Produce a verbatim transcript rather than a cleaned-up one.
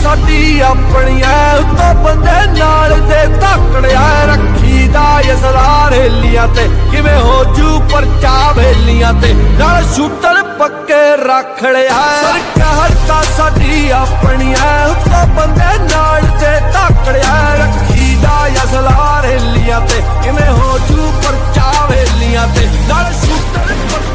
साडी अपनिया उत्तों बंदे नाल दे धाकड़िया रखी दा असरार हेलियां ते किवें हो जू परचा वेलियां ते नाल शूटर पक्के रख लिया सरकार ता साडी अपनिया उत्तों बंदे नाल दे धाकड़िया रखी दा असरार हेलियां ते किवें हो जू परचा वेलियां ते नाल शूटर